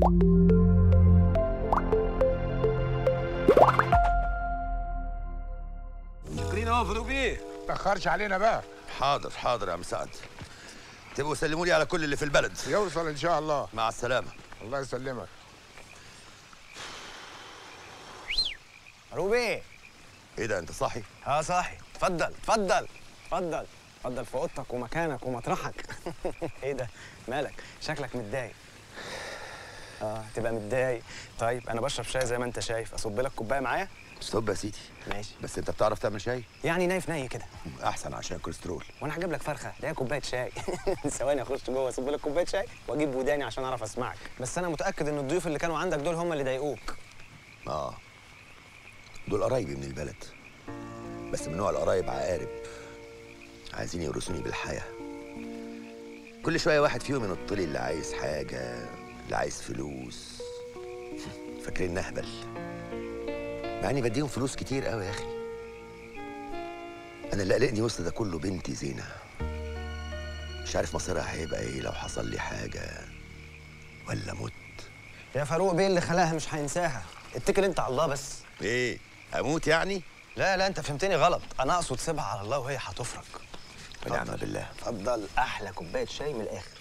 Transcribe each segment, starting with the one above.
شكرين اهو فاروق بيه. ما تاخرش علينا بقى. حاضر حاضر يا عم سعد. تبقوا سلموا لي على كل اللي في البلد. يوصل ان شاء الله. مع السلامه. الله يسلمك. فاروق بيه. ايه ده انت صاحي؟ اه صاحي. اتفضل اتفضل اتفضل اتفضل في اوضتك ومكانك ومطرحك. ايه ده؟ مالك؟ شكلك متضايق. تبقى متضايق. طيب انا بشرب شاي زي ما انت شايف، اصب لك كوبايه معايا؟ ستوب يا سيدي. ماشي. بس انت بتعرف تعمل شاي؟ يعني نايف ني كده. احسن عشان الكوليسترول. وانا هجيب لك فرخه، ده كوبايه شاي. ثواني اخش جوه اصب لك كوبايه شاي واجيب وداني عشان اعرف اسمعك. بس انا متاكد ان الضيوف اللي كانوا عندك دول هم اللي ضايقوك. دول قرايبي من البلد، بس من نوع القرايب عقارب، عايزين يورثوني بالحياه. كل شويه واحد فيهم ينط لي اللي عايز حاجه، اللي عايز فلوس. فاكرين نهبل، مع اني بديهم فلوس كتير قوي يا اخي. انا اللي قلقني وسط ده كله بنتي زينه. مش عارف مصيرها هيبقى ايه لو حصل لي حاجه ولا مت. يا فاروق بيه اللي خلاها مش هينساها، اتكل انت على الله بس. ايه اموت يعني؟ لا انت فهمتني غلط، انا اقصد سيبها على الله وهي هتفرج. ونعم بالله. اتفضل احلى كوبايه شاي من الاخر.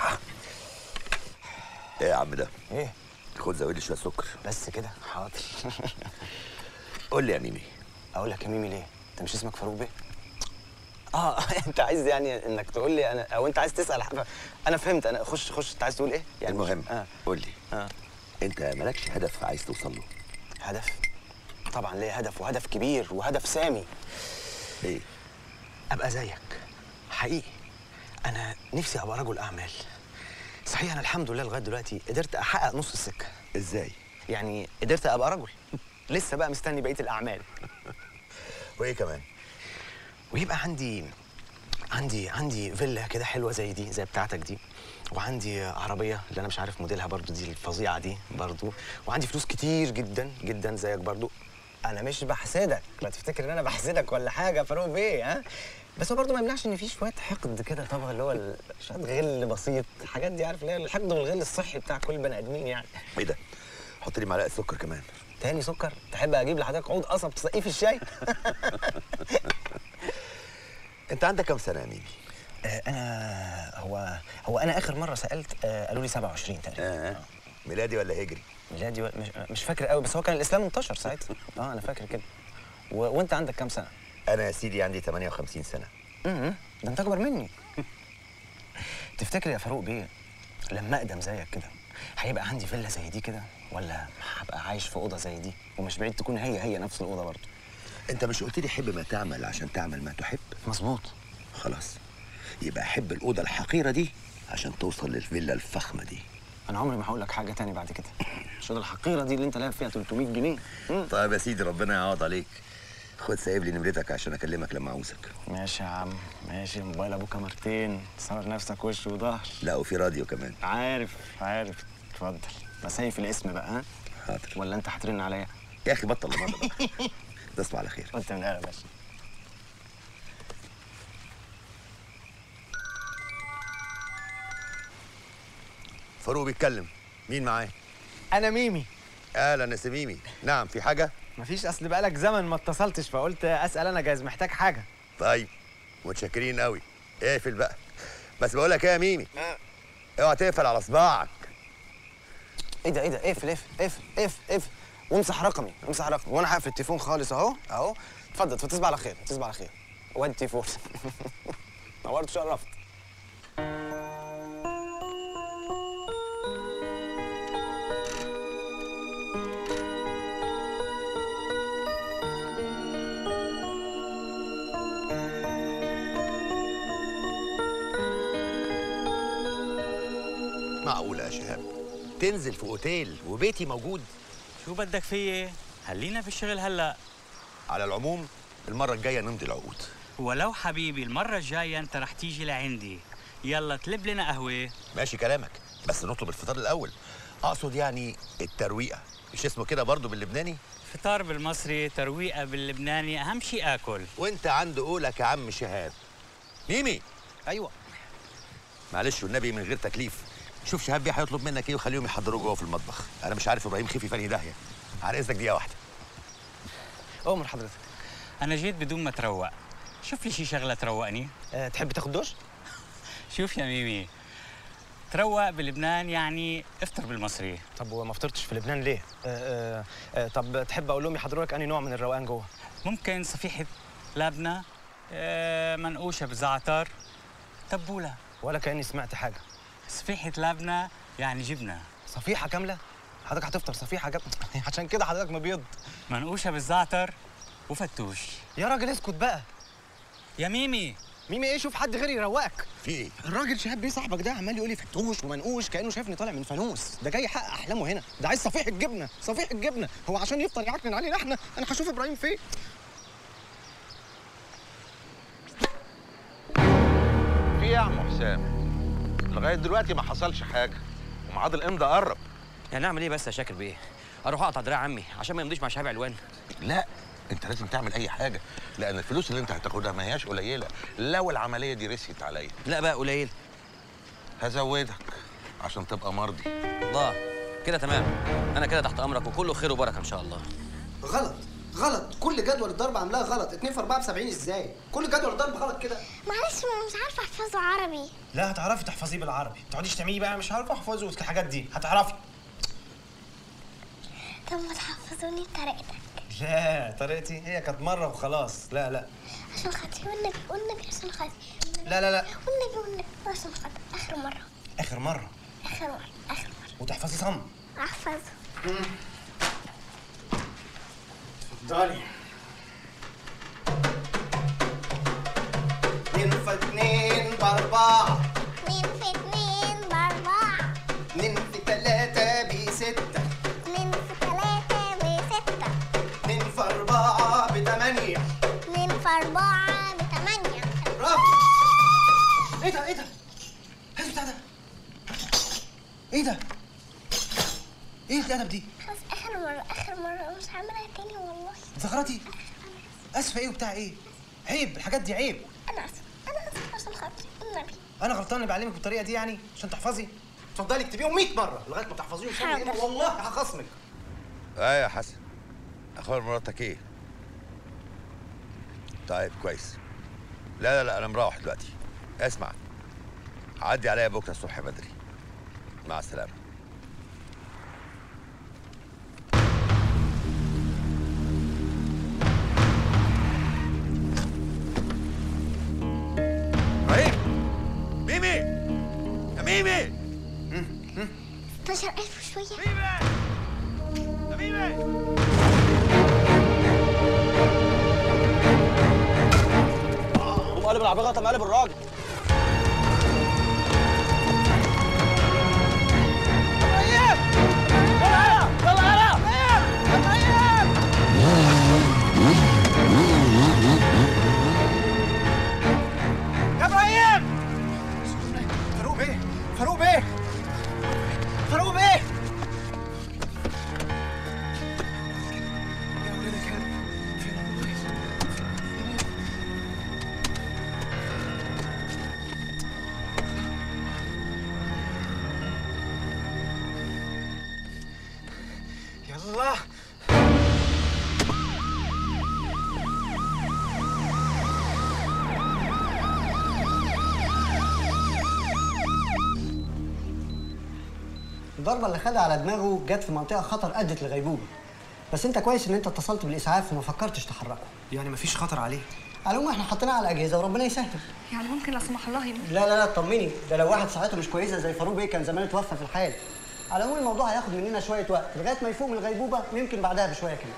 ايه يا عم ده؟ ايه؟ خد زود لي شويه سكر. بس كده؟ حاضر. قول لي يا ميمي. اقول لك يا ميمي ليه؟ انت مش اسمك فاروق بيه؟ انت عايز يعني انك تقول لي انا، او انت عايز تسال حاجه؟ انا فهمت. انا خش انت عايز تقول ايه؟ يعني المهم قول لي. انت مالكش هدف عايز توصل له؟ هدف؟ طبعا ليه هدف، وهدف كبير وهدف سامي. ايه؟ ابقى زيك حقيقي. انا نفسي ابقى رجل اعمال. صحيح انا الحمد لله لغايه دلوقتي قدرت احقق نص السكه. ازاي؟ يعني قدرت ابقى رجل. لسه بقى مستني بقيه الاعمال. وايه كمان؟ ويبقى عندي فيلا كده حلوه زي دي، زي بتاعتك دي، وعندي عربيه اللي انا مش عارف موديلها برضو، دي الفظيعه دي برضو، وعندي فلوس كتير جدا جدا زيك برضو. انا مش بحسدك، لا تفتكر ان انا بحسدك ولا حاجه يا فاروق بيه. بس هو برضه ما يمنعش ان في شويه حقد كده طبعا، اللي هو شويه غل بسيط، الحاجات دي عارف اللي هي الحقد والغل الصحي بتاع كل البني ادمين يعني. ايه ده؟ حط لي معلقه سكر كمان. تاني سكر؟ تحب اجيب لحضرتك عود قصب تسقيه في الشاي؟ انت عندك كام سنه يا ميمي؟ انا هو انا اخر مره سالت قالوا لي 27 تقريبا. ميلادي ولا هجري؟ ميلادي مش فاكر قوي، بس هو كان الاسلام انتشر ساعتها. انا فاكر كده. وانت عندك كام سنه؟ انا يا سيدي عندي 58 سنه. ده انت اكبر مني. تفتكر يا فاروق بيه لما اقدم زيك كده هيبقى عندي فيلا زي دي كده، ولا هبقى عايش في اوضه زي دي؟ ومش بعيد تكون هي نفس الاوضه برضه. انت مش قلت لي حب ما تعمل عشان تعمل ما تحب؟ مظبوط. خلاص، يبقى حب الاوضه الحقيره دي عشان توصل للفيلا الفخمه دي. انا عمري ما هقول لك حاجه تاني بعد كده. الشوطه الحقيره دي اللي انت لاقي فيها 300 جنيه. طيب يا سيدي ربنا يعوض عليك. خد سايب لي نمرتك عشان اكلمك لما اعوزك. ماشي يا عم ماشي. موبايل ابوك كاميرتين، تصور نفسك وش وظهر. لا وفي راديو كمان. عارف. اتفضل بس هي في الاسم بقى. حاضر. ولا انت هترن عليا؟ يا اخي بطل لمضه بقى. تصبح على خير. وانت من اهلا باشا. فاروق بيتكلم. مين معاه؟ انا ميمي. اهلا يا سميمي. نعم، في حاجه؟ مفيش، اصل بقالك زمن ما اتصلتش فقلت اسال. انا جايز محتاج حاجه. طيب متشكرين قوي. اقفل بقى. بس بقول لك ايه يا ميمي، اوعى تقفل على صباعك. ايه ده اقفل وامسح رقمي وانا هقفل التليفون خالص اهو. اتفضل تصبح على خير. وادي التليفون. نورت شرفت. معقولة يا شهاب تنزل في اوتيل وبيتي موجود؟ شو بدك فيي؟ خلينا في الشغل هلا. على العموم المرة الجاية نمضي العقود. ولو حبيبي المرة الجاية انت رح تيجي لعندي. يلا طلب لنا قهوة. ماشي كلامك، بس نطلب الفطار الأول. أقصد يعني الترويقة، مش اسمه كده برضه باللبناني؟ فطار بالمصري، ترويقة باللبناني، أهم شيء آكل. وأنت عند قولك يا عم شهاب. ميمي. أيوه. معلش والنبي من غير تكليف، شوف شهاب بيه هيطلب منك ايه وخليهم يحضروه جوه في المطبخ. انا مش عارف ابراهيم خفي فاني داهيه. على اذنك دقيقه واحده. أؤمر حضرتك. انا جيت بدون ما تروق. شوف لي شي شغله تروقني. تحب تاخد دوش؟ شوف يا ميمي، تروق بلبنان يعني افطر بالمصري. طب وما فطرتش في لبنان ليه؟ طب تحب اقول لهم يحضروا لك انهي نوع من الروقان جوه؟ ممكن صفيحه لبنه، منقوشه بزعتر، تبوله. ولا كاني سمعت حاجه. صفيحه لبنه يعني جبنه. صفيحه كامله؟ حضرتك هتفطر صفيحه كامله؟ عشان كده حضرتك مبيض. منقوشه بالزعتر وفتوش. يا راجل اسكت بقى. يا ميمي. ميمي ايه؟ شوف حد غيري يروقك. في ايه؟ الراجل شهاب بيه صاحبك ده عمال يقول لي فتوش ومنقوش كانه شايفني طالع من فانوس. ده جاي يحقق احلامه هنا. ده عايز صفيحه جبنه، صفيحه جبنه. هو عشان يفطر يعكنن علينا احنا. انا هشوف ابراهيم فين. في ايه يا عم حسام؟ لغايه دلوقتي ما حصلش حاجه وميعاد الامضاء قرب. يعني اعمل ايه بس يا شاكر بيه؟ اروح اقطع دراع عمي عشان ما يمضيش مع شهاب علوان؟ لا، انت لازم تعمل اي حاجه، لان الفلوس اللي انت هتاخدها ما هياش قليله. لو العمليه دي رست عليا لا بقى قليل. هزودك عشان تبقى مرضي. الله كده تمام. انا كده تحت امرك وكله خير وبركه ان شاء الله. غلط غلط، كل جدول الضرب عاملاها غلط. 2 في 4 ب 70 ازاي؟ كل جدول الضرب غلط كده. معلش ما مش عارفه احفظه عربي. لا هتعرفي تحفظيه بالعربي، ما تقعديش تعملي بقى مش عارفه احفظه والحاجات دي، هتعرفي. طب ما تحفظوني بطريقتك. لا طريقتي هي كانت مره وخلاص. لا لا عشان خاطري والنبي والنبي عشان خاطري. لا لا لا والنبي عشان خاطري. اخر مره. اخر مره. اخر مره اخر مره. وتحفظي صم. احفظه. اتفضلي. 2 في 2 ب 4. 2 في 2 ب 4. 2 في 3 ب 6. 2 في 3 ب 6. 2 في 4 ب 8. 2 في 4 ب 8. برافو. ايه ده ايه ده؟ هات البتاع ده. ايه ده؟ ايه الادب دي؟ خلاص اخر مره اخر مره مش هعملها تاني والله. زغرتي. اسفه ايه وبتاع ايه؟ عيب الحاجات دي عيب. انا اسف انا اسف عشان خاطري النبي. انا غلطان اللي بعلمك بالطريقه دي يعني عشان تحفظي. اتفضلي اكتبيهم 100 مره لغايه ما تحفظيهم. حاضر. والله هخصمك. ايه يا حسن، اخبار مراتك ايه؟ طيب كويس. لا لا لا انا مروح دلوقتي. اسمع، عدي عليا بكره الصبح بدري. مع السلامه. ابراهيم. ميمي يا ميمي. 16000 وشويه. ميمي يا ميمي. قوم قلب العربيه طب قلب الراجل. يا ابراهيم. فاروق بيه فاروق بيه فاروق بيه. يا ولاد الكلب فين ابراهيم؟ يلا. الضربه اللي خدها على دماغه جت في منطقه خطر ادت لغيبوبه. بس انت كويس ان انت اتصلت بالاسعاف وما فكرتش تحركه. يعني مفيش خطر عليه؟ على العموم احنا حطيناه على الاجهزه وربنا يسهل. يعني ممكن لا سمح الله يموت؟ لا لا لا اطمني، ده لو واحد صحته مش كويسه زي فاروق بيه كان زمان اتوفى في الحال. على العموم الموضوع هياخد مننا شويه وقت لغايه ما يفوق من الغيبوبه ويمكن بعدها بشويه كمان.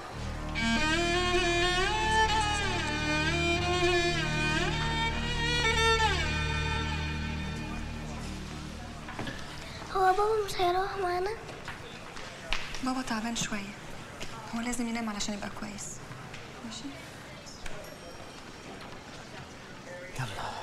هو بابا مش هيروح معانا؟ بابا تعبان شويه، هو لازم ينام علشان يبقى كويس. ماشي. يلا.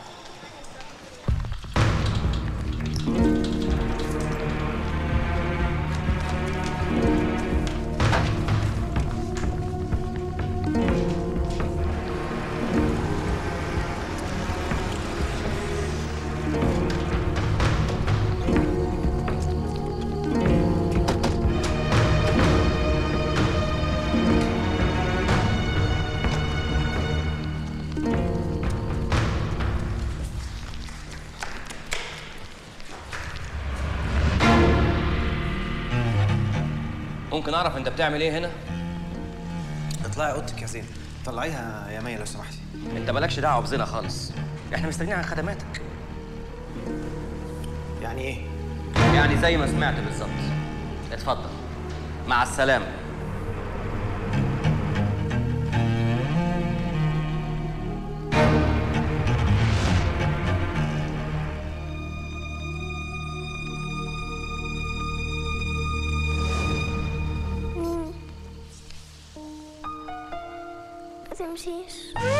ممكن اعرف انت بتعمل ايه هنا؟ اطلعي اوضتك يا زين، طلعيها يا مي لو سمحتي. انت مالكش دعوه بزينه خالص، احنا مستنيين عن خدماتك. يعني ايه؟ يعني زي ما سمعت بالظبط. اتفضل، مع السلامه. تمشيش.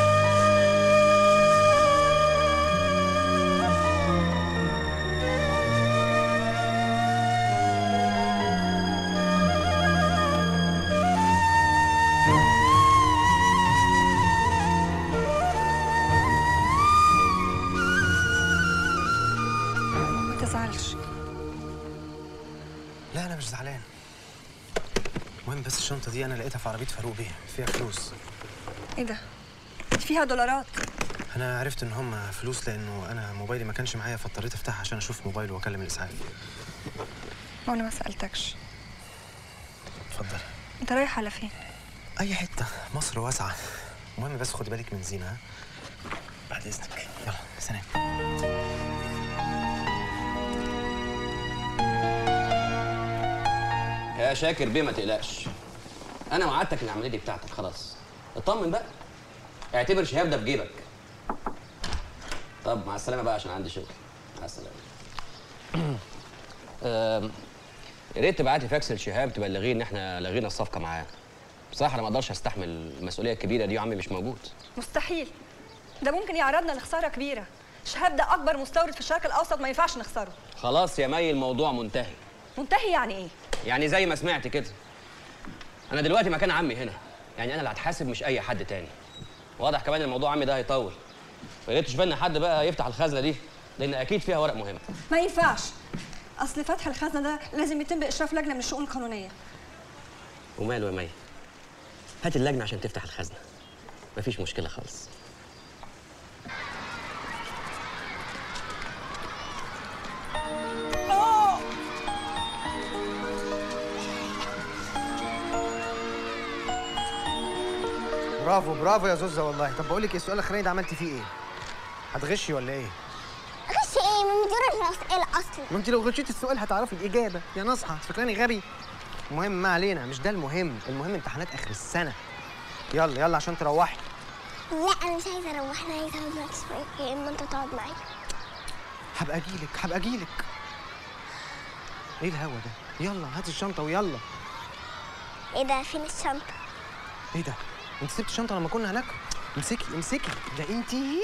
ما تزعلش. لا انا مش زعلان. المهم بس الشنطه دي انا لقيتها في عربيه فاروق بيه، فيها فلوس. ايه ده؟ فيها دولارات. انا عرفت ان هم فلوس لانه انا موبايلي ما كانش معايا، فاضطريت افتحها عشان اشوف موبايله واكلم الاسعاف. وانا ما سالتكش. اتفضل. انت رايح على فين؟ اي حته، مصر واسعه. المهم بس خدي بالك من زينه. ها؟ بعد اذنك. يلا سلام. يا شاكر بيه ما تقلقش، انا وعدتك العمليه دي بتاعتك خلاص. اطمن بقى، اعتبر شهاب ده في جيبك. طب مع السلامه بقى عشان عندي شغل. مع السلامه. يا ريت تبعت لي فاكس لشهاب تبلغيه ان احنا لغينا الصفقه معاه. بصراحه انا ما اقدرش استحمل المسؤوليه الكبيره دي وعمي مش موجود. مستحيل، ده ممكن يعرضنا لخساره كبيره. شهاب ده اكبر مستورد في الشرق الاوسط، ما ينفعش نخسره. خلاص يا مي الموضوع منتهي. منتهي يعني ايه؟ يعني زي ما سمعت كده. انا دلوقتي مكان عمي هنا، يعني انا اللي هتحاسب مش اي حد تاني. واضح كمان الموضوع عمي ده هيطول. فيا ريت تشوف لنا حد بقى يفتح الخزنه دي، لان اكيد فيها ورق مهم. ما ينفعش، اصل فتح الخزنه ده لازم يتم باشراف لجنه من الشؤون القانونيه. وماله يا مي؟ هات اللجنه عشان تفتح الخزنه، مفيش مشكله خالص. برافو برافو يا زوزة والله. طب بقول لك ايه، السؤال الاخراني ده عملتي فيه ايه؟ هتغشي ولا ايه؟ غش ايه؟ من دور الاسئله اصلا. ما انت لو غشيتي السؤال هتعرفي الاجابه يا نصحى. فاكراني غبي؟ المهم ما علينا، مش ده المهم. المهم امتحانات اخر السنه. يلا يلا عشان تروحي. لا انا مش عايزه اروح، انا عايزه اقعد معاك شويه، يا اما انت تقعد معايا. هبقى اجيلك هبقى اجيلك. ايه الهوا ده؟ يلا هاتي الشنطه ويلا. ايه ده؟ فين الشنطه؟ ايه ده؟ انت سبت الشنطه لما كنا هناك؟ امسكي امسكي، ده انتي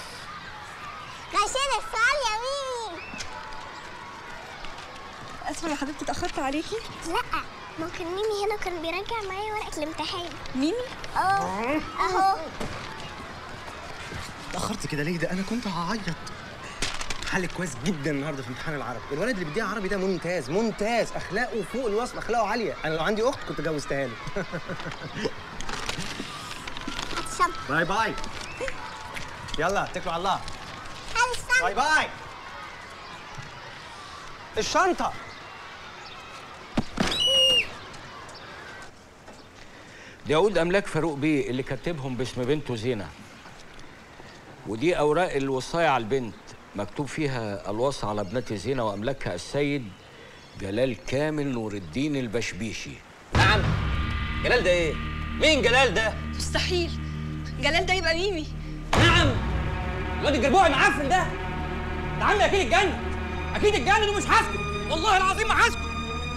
غشيت السؤال يا ميمي. اسفه يا حبيبتي اتاخرت عليكي. لا ممكن ميمي هنا كان بيراجع معايا ورقه الامتحان. ميمي؟ اهو. اتاخرتي كده ليه؟ ده انا كنت هعيط. حلك كويس جدا النهارده في امتحان العربي. الولد اللي بيديها عربي ده ممتاز ممتاز، اخلاقه فوق الوصف، اخلاقه عاليه. انا لو عندي اخت كنت جوزتها له. باي باي. يلا اتكلوا على الله. باي باي. الشنطه. دي عقود املاك فاروق بيه اللي كاتبهم باسم بنته زينه، ودي اوراق الوصايه على البنت مكتوب فيها الوصى على ابنتي زينه واملاكها السيد جلال كامل نور الدين البشبيشي. نعم؟ جلال ده ايه؟ مين جلال ده؟ مستحيل، جلال ده يبقى ميمي. نعم؟ الواد الجربوع المعفن ده؟ ده عمي اكيد اتجنن، اكيد اتجنن ومش هسكت، والله العظيم ما هسكت.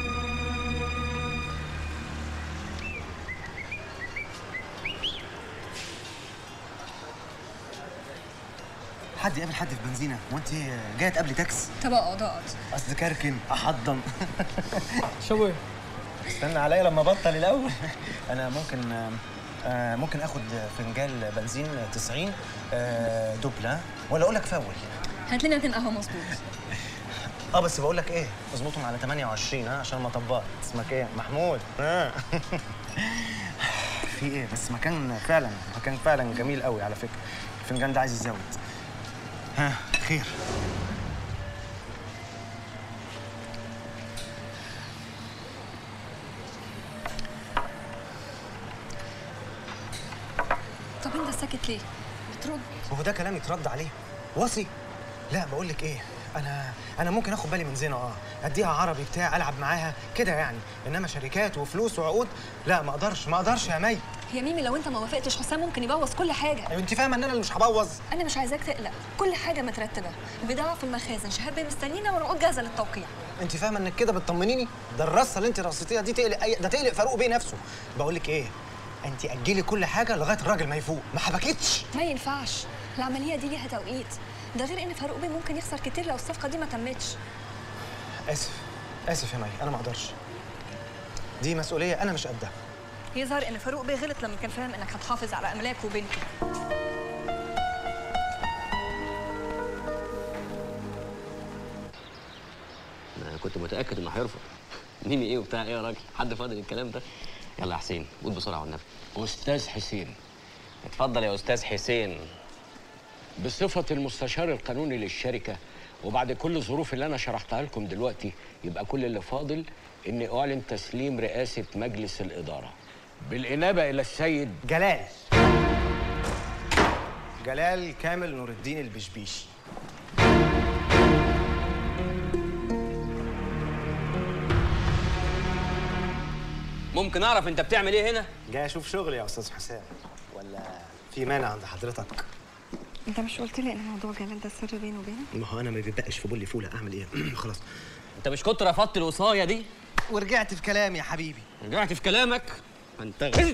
حد يقابل حد في بنزينه وانت جايه تقابلي تاكس؟ طب اقعد اصل كركن احضن. شو ايه؟ استنى عليا لما ابطل الاول. انا ممكن اخد فنجان بنزين 90 دبل، ولا اقول لك فول؟ هات لنا 2 قهوه مظبوط. بس بقول لك ايه، اظبطهم على 28 عشان ما طبقت. اسمك ايه؟ محمود. في ايه؟ بس مكان فعلا جميل قوي على فكره. الفنجان ده عايز يزود. خير. ساكت ليه؟ بترد. ما هو ده كلام يترد عليه. وصي؟ لا بقول لك ايه، انا ممكن اخد بالي من زينه، اديها عربي بتاع العب معاها كده يعني، انما شركات وفلوس وعقود لا، ما اقدرش يا مي. يا ميمي لو انت ما وافقتش حسام ممكن يبوظ كل حاجه. ايوه انت فاهمه ان انا اللي مش هبوظ. انا مش عايزاك تقلق، كل حاجه مترتبه، البضاعه في المخازن، شهاده مستنينا والعقود جاهزه للتوقيع. انت فاهمه انك كده بتطمنيني؟ ده الرصه اللي انت رصيتيها دي تقلق فاروق بيه نفسه. بقول لك ايه، انت اجلي كل حاجه لغايه الراجل ما يفوق، ما حبكتش. ما ينفعش، العمليه دي ليها توقيت، ده غير ان فاروق بيه ممكن يخسر كتير لو الصفقه دي ما تمتش. اسف يا مي، انا ما اقدرش، دي مسؤوليه انا مش قدها. يظهر ان فاروق بيه غلط لما كان فاهم انك هتحافظ على املاكه وبنته. انا كنت متاكد انه هيرفض. ميمي ايه وبتاع ايه يا راجل؟ حد فاضل الكلام ده؟ يلا يا حسين قول بسرعه والنبي. أستاذ حسين. اتفضل يا استاذ حسين. بصفة المستشار القانوني للشركة وبعد كل الظروف اللي أنا شرحتها لكم دلوقتي، يبقى كل اللي فاضل إني أعلن تسليم رئاسة مجلس الإدارة بالإنابة إلى السيد جلال كامل نور الدين البشبيشي. ممكن أعرف أنت بتعمل إيه هنا؟ جاي أشوف شغلي يا أستاذ حسام، ولا في مانع عند حضرتك؟ انت مش قلت لي ان موضوع جلال ده سر بينه وبينك؟ ما هو انا ما بيبقاش في بولي فوله، اعمل ايه؟ خلاص. انت مش كنت رفضت الوصايه دي؟ ورجعت في كلامي يا حبيبي. رجعت في كلامك؟ انت غلط.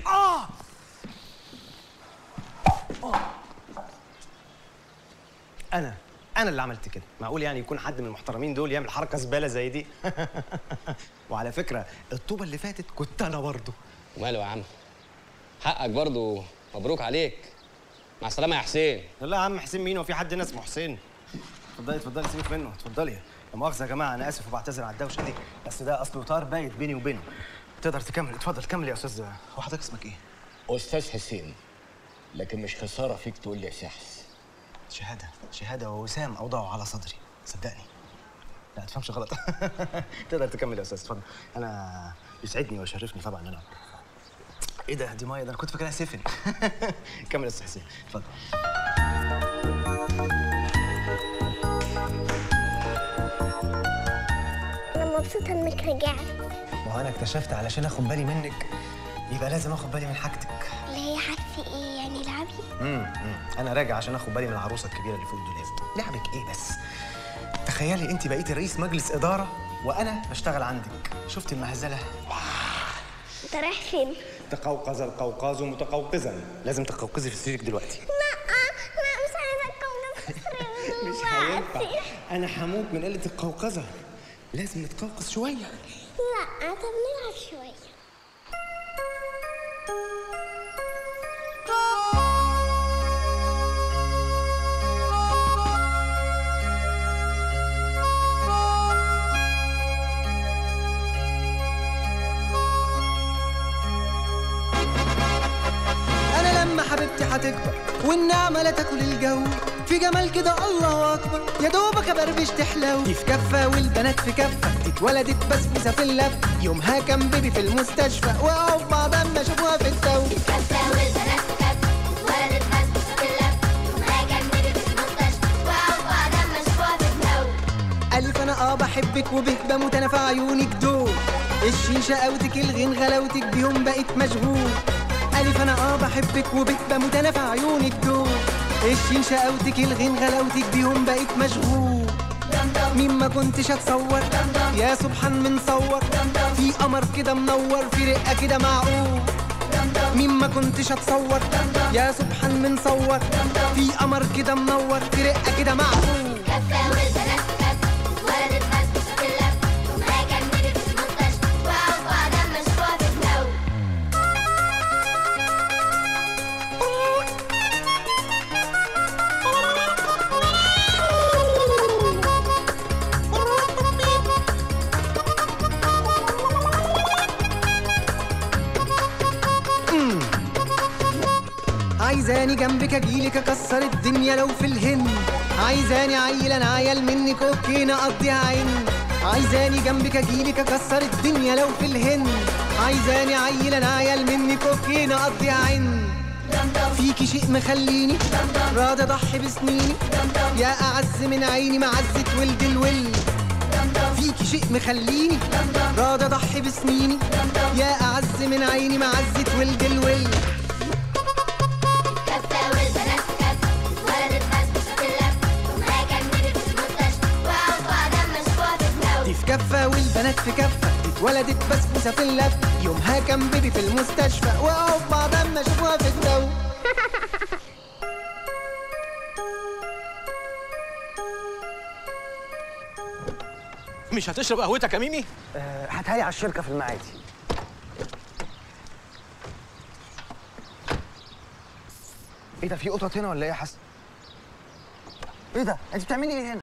انا اللي عملت كده. معقول يعني يكون حد من المحترمين دول يعمل حركه زباله زي دي؟ وعلى فكره الطوبه اللي فاتت كنت انا برضه. وماله يا عم؟ حقك برضه، مبروك عليك. مع السلامه يا حسين. لا يا عم، حسين مين؟ وفي حد هنا اسمه حسين؟ اتفضلي سيبك منه، اتفضلي. لا مؤاخذه يا جماعه، انا اسف وبعتذر على الدوشه دي، بس ده اصله طار بايت بيني وبينه. تقدر تكمل، اتفضل كمل يا استاذ. هو حضرتك اسمك ايه؟ أستاذ حسين، لكن مش خسارة فيك تقول لي يا سحس. شهاده ووسام اوضعوا على صدري، صدقني. لا تفهمش غلط. تقدر تكمل يا استاذ، اتفضل. انا يسعدني ويشرفني طبعا ان انا. ايه ده؟ دي ميه؟ ده انا كنت فاكرها سفن. كمل يا استاذ حسين، اتفضل. انا مبسوطه انك رجعت. ما هو انا اكتشفت علشان اخد بالي منك يبقى لازم اخد بالي من حاجتك. اللي هي حاجتي ايه يعني؟ لعبي؟ انا راجع عشان اخد بالي من العروسه الكبيره اللي فوق الدولاب. لعبك ايه بس؟ تخيلي انت بقيتي رئيس مجلس اداره وانا بشتغل عندك. شفتي المهزله؟ انت رايح فين؟ تقوقز القوقاز متقوقزا. لازم تقوقزي في سريرك دلوقتي. لا مش عايزه اتقوقز في سريري. مش هينفع، انا هموت من قله القوقزه. لازم نتقوقز شويه. لا طب نلعب شويه. حبيبتي هتكبر والنعمة لا تاكل الجو، في جمال كده الله أكبر، يا دوبك أبربش تحلو. دي في كفة والبنات في كفة، اتولدت بسبوسة في اللف، يومها كان بيبي في المستشفى وقعوا في بعض أما شافوها في التو. في كفة والبنات في كفة، اتولدت بسبوسة في اللف، يومها كان بيبي في المستشفى وقعوا في بعض أما شافوها في التو. ألف أنا بحبك وبه بموت أنا في عيونك دول، الشيشة قوتك الغين غلاوتك بيهم بقيت مشغول. ألف أنا بحبك وبه بموت أنا في عيونك دول، الشيشة قوتك الغين غلاوتك بيهم بقيت مشغول. مين ما كنتش اتصور يا سبحان من صور، في قمر كده منور في رقة كده معقول. مين ما كنتش اتصور يا سبحان من صور، في قمر كده منور في رقة كده معقول. كفة والبنات في كفة، اتولدت بسبوسة في اللف، يومها كان بيبي في المستشفى وقعوا في بعض أما شافوها في التو. عايزاني جنبك اجيلك اكسر الدنيا لو في الهند، عايزاني عيل انا عيل منك اوكي نقضيها عين. عايزاني جنبك اجيلك اكسر الدنيا لو في الهند، عايزاني عيل انا عيل منك اوكي نقضيها عين. فيكي شيء مخليني راضي اضحي بسنيني يا اعز من عيني معزة ولد الول. فيكي شيء مخليني راضي اضحي بسنيني يا اعز من عيني معزة ولد الول. كفة والبنات في كفة اتولدت بسبوسة في اللفة يومها جنبي في المستشفى وقعوا في بعض اما شافوها في الجو. دي في كفة والبنات في كفة اتولدت بسبوسة في اللف يومها كان بيبي في المستشفى وقعوا في بعض اما شافوها في الجو. مش هتشرب قهوتك يا ميمي؟ هاتها لي على الشركه في المعادي. ايه ده، في قطط هنا ولا ايه يا حسن؟ ايه ده؟ انت بتعملي ايه هنا؟